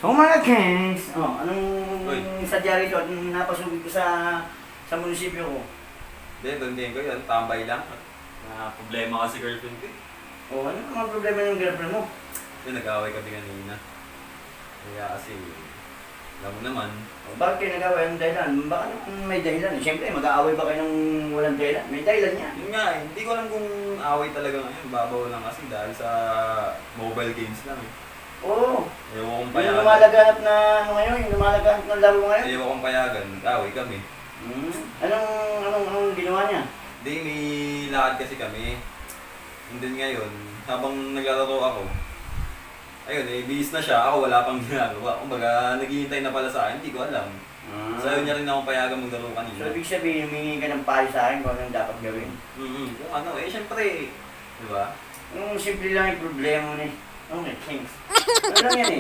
Oh mga Kengs! Oh, anong Uy. sadya rito at napasugod ko sa munisipyo ko? Hindi, doon din ko yun. Tambay lang. Problema kasi girlfriend ko. Oh, ano ang problema ng girlfriend mo? Yun, nag-away kami kanina. Kaya kasi, alam mo naman. Oh, bakit kayo nag-away? Anong dahilan? Baka may dahilan. Siyempre, mag-aaway ba kayo ng walang dahilan? May dahilan niya. Yun nga hindi ko alam kung away talaga ngayon. Babaw lang kasi dahil sa mobile games lang eh. Oo. Ewan kong Yung payagan. lumalaganap na ano ngayon, yung lumalaganap ng laro ngayon. Ewan kong payagan. Away kami. Anong ginawa niya? Hindi, may lakad kasi kami. And then ngayon, habang naglalaro ako, ayun eh, bihis na siya. Ako wala pang ginagawa. Kumbaga, naghihintay na pala sa akin. Hindi ko alam. So, ayaw niya rin akong payagan maglaro kanina. So, ibig sabihin, humingi ka ng payo sa akin kung anong dapat gawin. Kung ano, eh, syempre, di ba? Yung simple lang yung problema ni okay, Kings. Ano lang yan eh.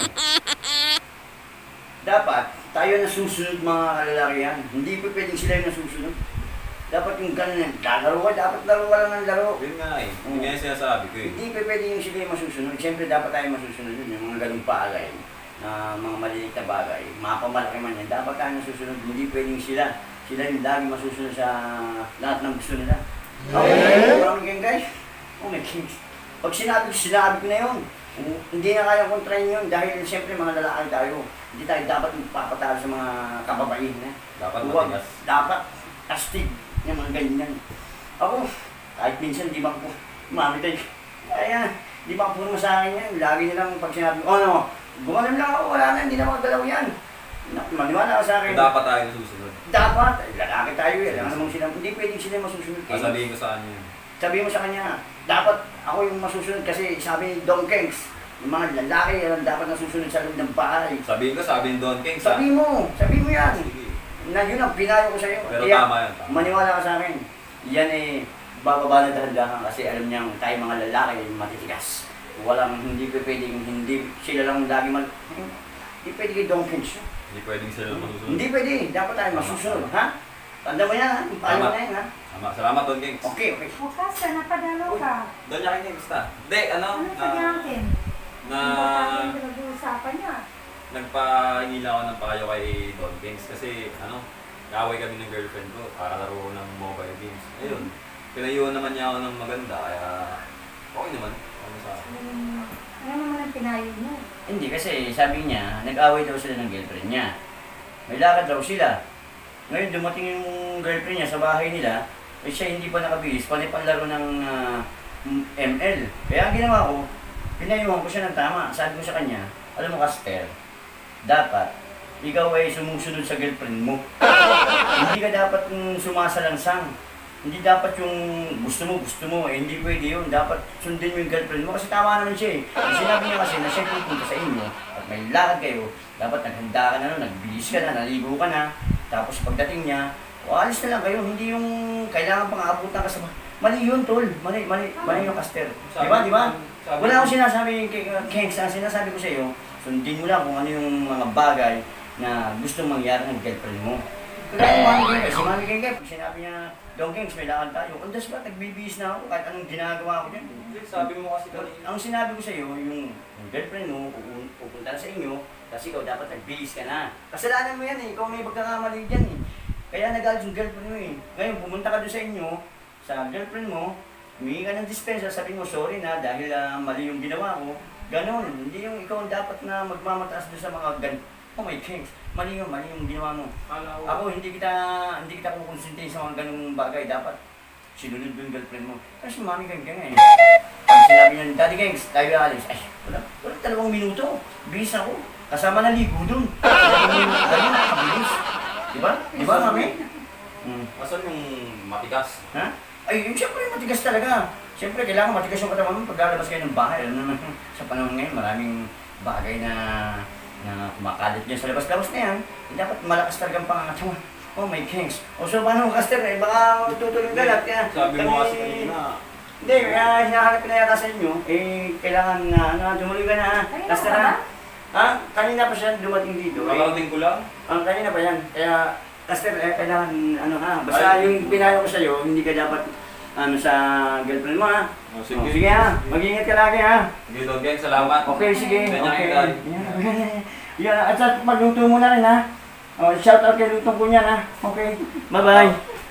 Dapat, tayo na susunod mga kalalarihan. Hindi pa pwedeng sila yung nasusunod. Dapat yung ganun, lalaro ka, dapat laro ka lang ng laro. Yun nga eh. Yun nga yung sinasabi ko eh. Hindi pa pwedeng yung sila yung masusunod. Siyempre, dapat tayo masusunod yun. Yung mga ganung paalay na mga maliliit na bagay, mapamalaki man yan, dapat tayo nasusunod. Hindi pwedeng sila. Sila yung lagi masusunod sa lahat ng gusto nila. Okay, maraming guys. Oh my Kings. Pag sinabi ko na yun. Hindi na kaya kontrahin yun dahil siyempre mga lalaki tayo. Hindi tayo dapat magpapatalo sa mga kababaihan. Dapat Huwag, matigas. dapat astig yung mga ganyan. Ako, kahit minsan di ba ako mamitay. Kaya, di ba puro sa akin yan. Lagi nilang pag sinabi, oh no, gumalim lang ako, wala na, hindi na magdalaw yan. Maniwala ka sa akin. Dapat tayo susunod. Dapat, lalaki tayo yan. Alam namang sila, hindi pwedeng sila masusunod. Sasabihin ko sa kanya yun. Sabihin mo sa kanya, dapat ako yung masusunod kasi sabi ni Don Kengs, yung mga lalaki yan dapat nasusunod sa loob ng bahay. Sabihin Don King sa... Sabihin mo yan. Sige. Na yun ang pinayo ko sa iyo. Pero Kaya, tama yan. Tama. maniwala ka sa akin. Yan eh, bababa na dahan-dahan kasi alam niyang tayo mga lalaki matitigas. Hindi sila lang lagi hindi pwede kay Don Kengs. Hindi pwedeng sila masusunod. Hindi pwede, dapat tayo masusunod, ha? Tanda mo yan, ha? Yung payo Tama. na yan, ha? Tama. Salamat Don King. Okay. Bukas ka, napadalo ka. Doon niya kayo basta. Hindi, ano? Ano sa natin? Na... Ang pinag-uusapan niya. Nagpahingi lang ako ng payo kay Don Kings kasi ano, kaaway kami ng girlfriend ko para laro ng mobile games. Ayun, pinayuhan naman niya ako ng maganda kaya okay naman. Ano sa akin? Ano naman ang pinayo mo? Hindi kasi sabi niya, nag-away daw sila ng girlfriend niya. May lakad daw sila. Ngayon dumating yung girlfriend niya sa bahay nila, eh siya hindi pa nakabihis, panay panlaro ng ML. Kaya ang ginawa ko, pinayuhan ko siya ng tama. Sabi ko sa kanya, alam mo Caster, dapat ikaw ay sumusunod sa girlfriend mo. Hindi ka dapat sumasalansang. Hindi dapat yung gusto mo, eh, hindi pwede yun. Dapat sundin mo yung girlfriend mo kasi tama naman siya eh. Sinabi niya kasi na siya pupunta sa inyo at may lakad kayo, dapat naghanda ka na, nagbihis ka na, naligo ka na. Tapos pagdating niya, alis na lang kayo, hindi yung kailangan pang aabutan ka sa... Mali yun, tol. Mali yung Caster. Di ba? Wala akong sinasabi kay Kengs, ang sinasabi ko sa iyo, sundin mo lang kung ano yung mga bagay na gusto mangyari ng girlfriend mo. Kaya si Mami Kengs, pag sinabi niya, Don Kengs, may lakad tayo. Undas ba, nagbibihis na ako kahit anong ginagawa ko dyan. Sabi mo kasi kanina. Ang sinabi ko sa iyo, yung girlfriend mo, pupunta na sa inyo, kasi ikaw dapat nagbihis ka na. Kasalanan mo yan eh, ikaw may pagkakamali dyan eh. Kaya nagalit yung girlfriend mo eh. Ngayon, pumunta ka doon sa inyo, sa girlfriend mo, humingi ka ng dispensa, sabi mo, sorry na, dahil mali yung ginawa ko. Ganon, hindi yung ikaw dapat na magmamataas doon sa mga oh my Kings, mali yung ginawa mo. Ako, hindi kita kukonsentrate sa mga ganung bagay, dapat sinunod mo yung girlfriend mo. Kasi Mami Kengs eh. Pag sinabi niya, Daddy Kengs, tayo alis. Ay, wala 2 minuto. Bis ako. Kasama na ligo dun. Dali nakakabilis. Diba? Diba, Mami? Asan yung matigas? Ha? Ay, siyempre matigas talaga. Siyempre, kailangan matigas yung katawan mo pag lalabas kayo ng bahay. Alam naman, sa panahon ngayon, maraming bagay na kumakalit niya sa labas-labas na yan. Dapat malakas talagang pangangatawan. Oh my Kings. O so, paano Caster eh? Baka tutulong ka lahat. Sabi mo kasi kanina. Hindi, hinahanap ko na yata sa inyo. Eh, kailangan na, tumuloy ka na. Kanina Caster pa ba? ha? Kanina pa siya dumating dito. Kakarating ko lang. Kanina pa yan. Kaya, Caster, kailangan, basta yung pinayo ko sa'yo, hindi ka dapat, sa girlfriend mo ha. Oh, sige. Sige ha, mag-ingat ka lagi ha. Sige Don King, salamat. Okay, sige. Ganyan Okay. ka. Yan, at sa magluto mo na rin ha. Oh, shout out kay lutong ko niyan ha. Okay, bye-bye.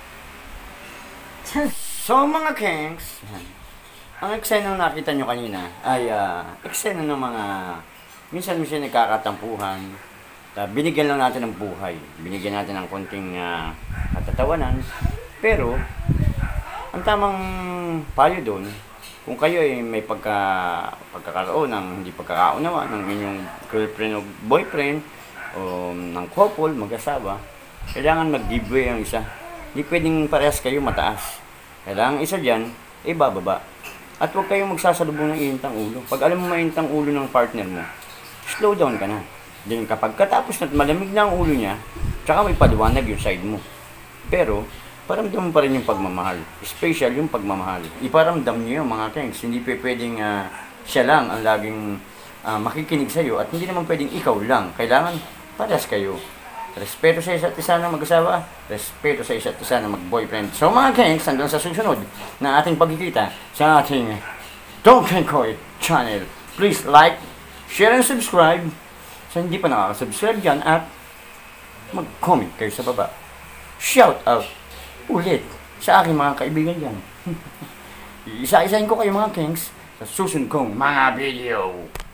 So mga Kengs, ang eksena na nakita nyo kanina ay eksena ng mga minsan nagkakatampuhan. Binigyan lang natin ng buhay, binigyan natin ng konting katatawanan. Pero ang tamang payo doon, kung kayo ay may pagkakaroon ng hindi pagkakaunawa ng inyong girlfriend o boyfriend o ng couple, mag-asawa, kailangan mag-giveaway ang isa. Hindi pwedeng parehas kayo mataas. Kailangan isa dyan, bababa. At huwag kayong magsasalubong ng inintang ulo. Pag alam mo mainitang ulo ng partner mo, slow down ka na. Then kapag katapos na malamig na ang ulo niya, tsaka may paliwanag yung side mo. Pero, paramdam mo pa rin yung pagmamahal. Special yung pagmamahal. Iparamdam niyo yung mga Kengs. Hindi pwedeng siya lang ang laging makikinig sa'yo at hindi naman pwedeng ikaw lang. Kailangan parehas kayo. Respeto sa isa't isa ng mag-asawa, respeto sa isa't isa ng mag-boyfriend. So mga Kengs, hanggang sa susunod na ating pagkikita sa ating Don Ken Koy channel. Please like, share, and subscribe. Sa hindi pa nakaka-subscribe dyan at mag-comment kayo sa baba. Shout out ulit sa aking mga kaibigan dyan. Isa-isahin ko kayo mga Kengs sa susunod kong mga video.